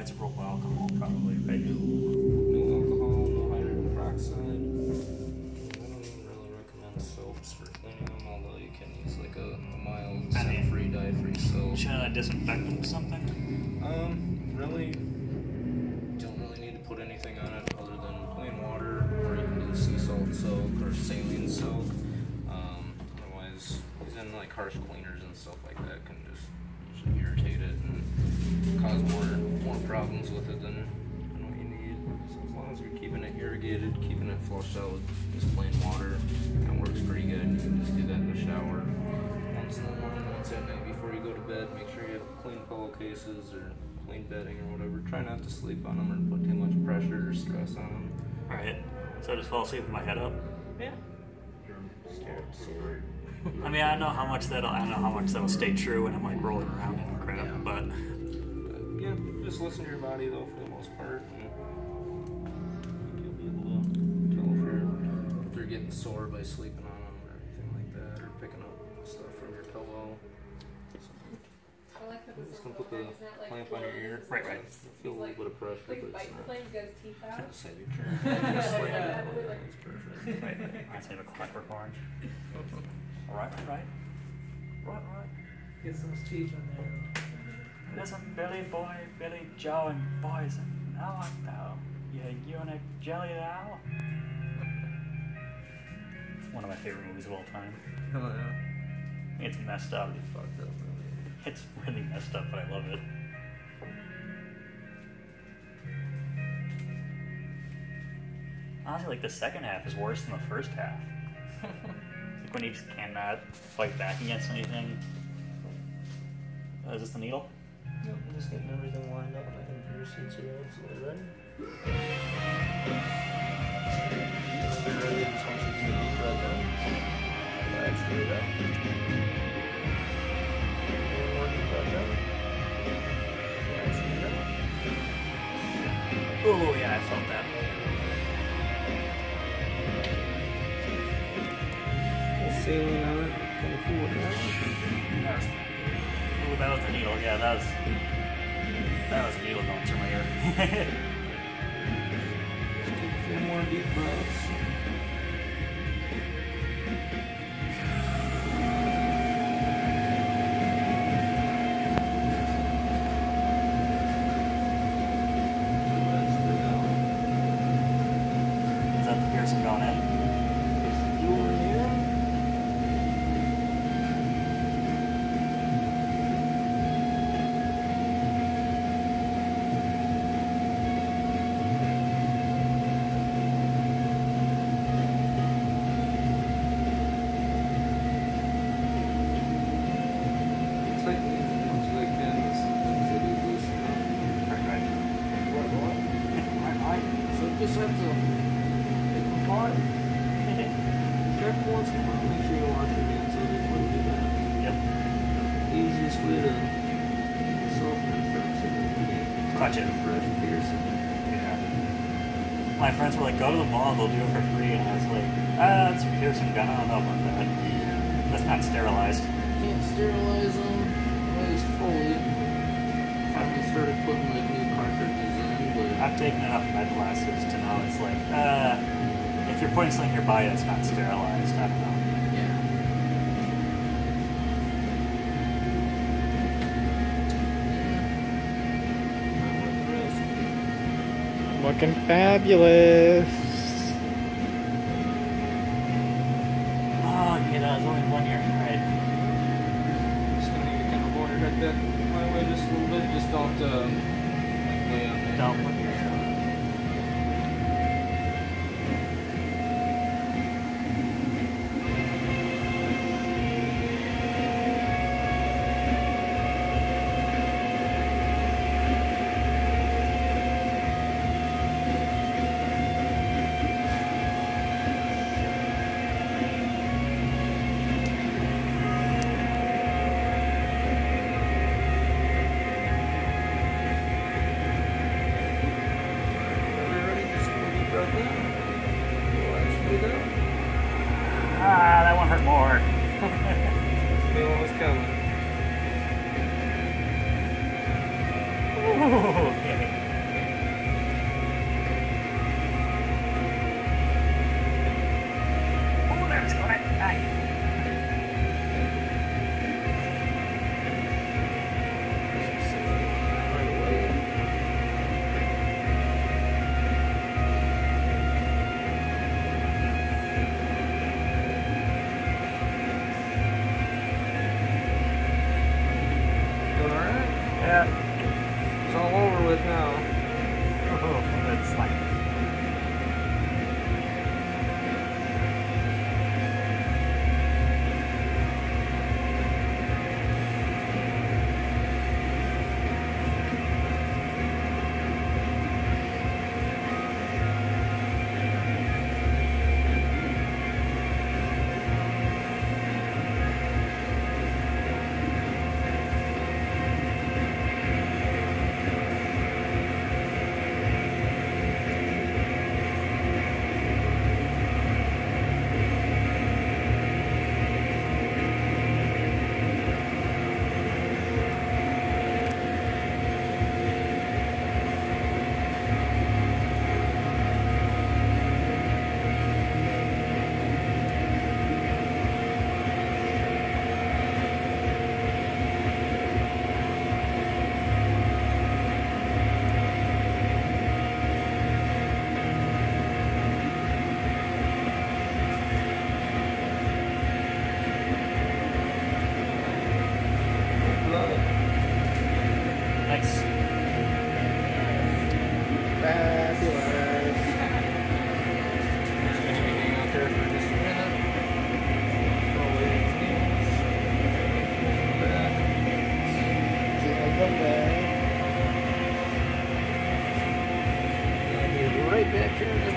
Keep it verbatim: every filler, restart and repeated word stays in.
isopropyl alcohol, probably, right? No alcohol, no hydrogen peroxide. I don't even really recommend soaps for cleaning them, although you can use like a, a mild, scent-free, dye-free soap. Should I disinfect them with something? Um, really, don't really need to put anything on it other than plain water, or you can do sea salt soak or saline soak. Um, otherwise, using like harsh cleaners and stuff like that can just usually irritate it and cause more more problems with it than, than what you need. So as long as you're keeping it irrigated, keeping it flushed out with just plain water, that works pretty good. You can just do that in the shower once in the morning, once at night before you go to bed. Make sure you have clean pillowcases or clean bedding or whatever. Try not to sleep on them or put too much pressure or stress on them. Right. So I just fall asleep with my head up? Yeah. Scared sore. I mean, I know how much that'll, I know how much that'll stay true when I'm like rolling around and crap, Yeah. but... But yeah, just listen to your body though for the most part. And you'll be able to tell if you're, if you're getting sore by sleeping on them or anything like that, or picking up stuff from your pillow. I'm just gonna put the clamp on your ear. Right, right. Feel a little bit of pressure, but it's not. Kind of save your trip. It's perfect. Right, reminds me of a clockwork orange. Alright, right. Right, right. Get those teeth in there. Listen, Billy Boy, Billy Joe, and boys, and now I know. Yeah, you and a jelly owl. It's one of my favorite movies of all time. Oh yeah. It's messed up. Pretty fucked up, really. It's really messed up, but I love it. Honestly, like the second half is worse than the first half. Like when he just cannot fight back against anything. Oh, is this the needle? Yep, I'm just getting everything lined up. I can produce it so you're absolutely ready. You're ready, just want you to take a deep breath in. Relax, get it up. One more deep breath in. Relax, get it up. Oh, yeah, I felt that. Saline on it, kind of cool it down. That was, ooh, that was the needle. Yeah, that was that was a needle going through my ear. Just take a few more deep breaths. Is that the piercing going in? Just do over here. Just have to take them apart. Check once in a while. Make sure you wash your hands before you do that. Yep. Easiest way to soften infection is Touch it. fresh piercing. Yeah. My friends were like, go to the mall, they'll do it for free. And I was like, ah, it's a piercing gun. I don't know about that. That's not sterilized. Can't sterilize them at least fully. Finally started putting like new cartridges in, but I've taken enough med classes to know it's like, uh, if you're putting something in your body that's not sterilized, I don't know. yeah. Not worth the risk. Looking fabulous. Oh, yeah, that was only one year. Right. Just gonna need to kind of hold your head back my way just a little bit. Just don't uh, like lay on there. Don't look at yourself. into it now. Oh, that's like. Nice. Fabulous. Just gonna hang out there for just a minute. Throw away these nails. Back. See how come back. I'll be right back here in